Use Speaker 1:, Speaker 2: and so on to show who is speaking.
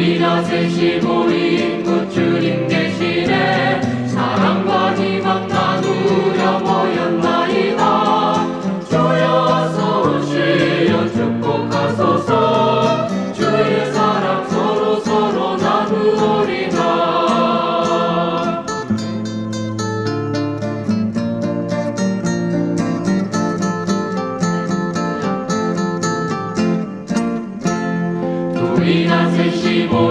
Speaker 1: 둘이나 셋이 모인 곳 주님 계시네. 사랑과 희망 나누려 모였나이다. 주여 어서 오시려 축복하소서. 주의 사랑 서로 나누리다. 둘이나 셋이 모인